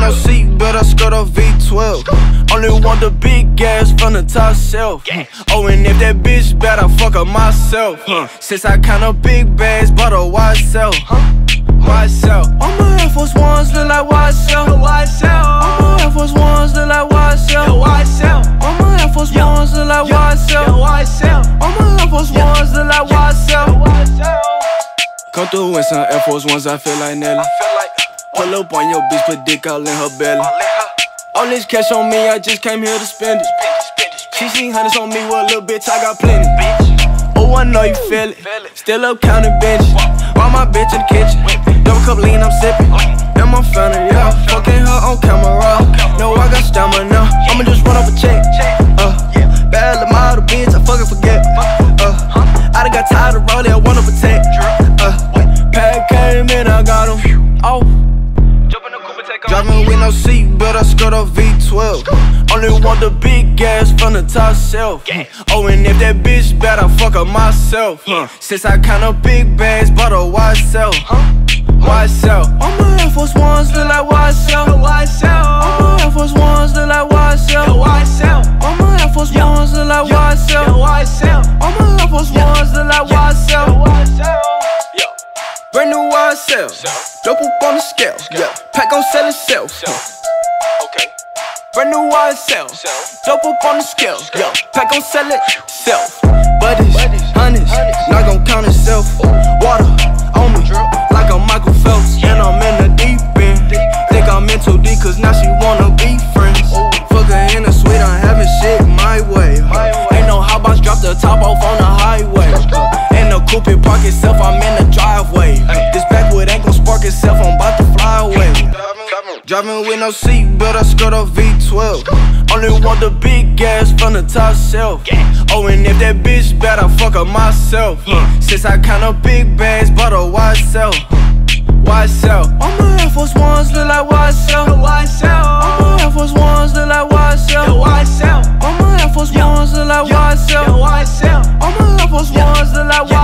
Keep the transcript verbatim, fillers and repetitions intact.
no seat, but I skirt a V twelve. Only want the big gas from the top shelf. Oh, and if that bitch bad, I fuck her myself. Since I count up big bags, bought a wide cell. Wide cell. All my Air Force Ones look like wide cell. Wide cell. All my Air Force Ones look like wide cell. Wide cell. All my Air Force Ones look like wide cell. Wide cell. All my Air Force Ones look like wide cell. Come through in some Air Force Ones, I feel like Nelly. Pull up on your bitch, put dick all in her belly. All this cash on me, I just came here to spend it. She seen hundreds on me, well, little bitch, I got plenty. Oh, I know you feel it. Still up counting benches. While my bitch in the kitchen. Double cup lean, I'm sipping. And my family, yeah. Fucking her on camera. No, I got stamina. I'ma just run up a check. Uh, bad little model bitch, I fucking forget. Uh, I done got tired of rolling, I wanna protect. Uh, Pack came in, I got him. Oh. Driving with no seat, but I skirt a V twelve. Only want the big gas from the top shelf. Oh, and if that bitch bad, I fuck her myself. Since I count up big bags, bought a wide cell. Wide cell. All my Air Force Ones look like wide cell. Wide cell. All my Air Force Ones look like wide cell. Wide cell. All my Air Force Ones look like wide cell. Wide cell. All my Air Force Ones look like wide cell. Brand new wide cell. Dope up on the scale. Yeah. Pack gon' sell itself. Okay. Brand new wide cell. Dope up on the scale. Yeah. Pack gon' sell itself. Buddies, honeys, not gon' count itself. Water on me, like I'm Michael Phelps. And I'm in the deep end. Think I'm in too deep, cause now she wanna be friends. Fuck her in the suite, I'm having shit my way. Ain't no hot box, drop the top off on the highway. And the coupe park itself, I'm in the driveway. This backwood ain't gon' spark itself, I'm about to fly away. Driving with no seat, but I skirt a V twelve. Only want the big gas from the top shelf. Oh, and if that bitch bad, I fuck her myself. Since I count up big bags, bought a wide cell. Wide cell. All my Air Force Ones look like wide cell. Wide cell. All my Air Force Ones look like wide cell. Wide cell. All my Air Force Ones look like wide cell. Wide cell. All my Air Force Ones look like wide cell.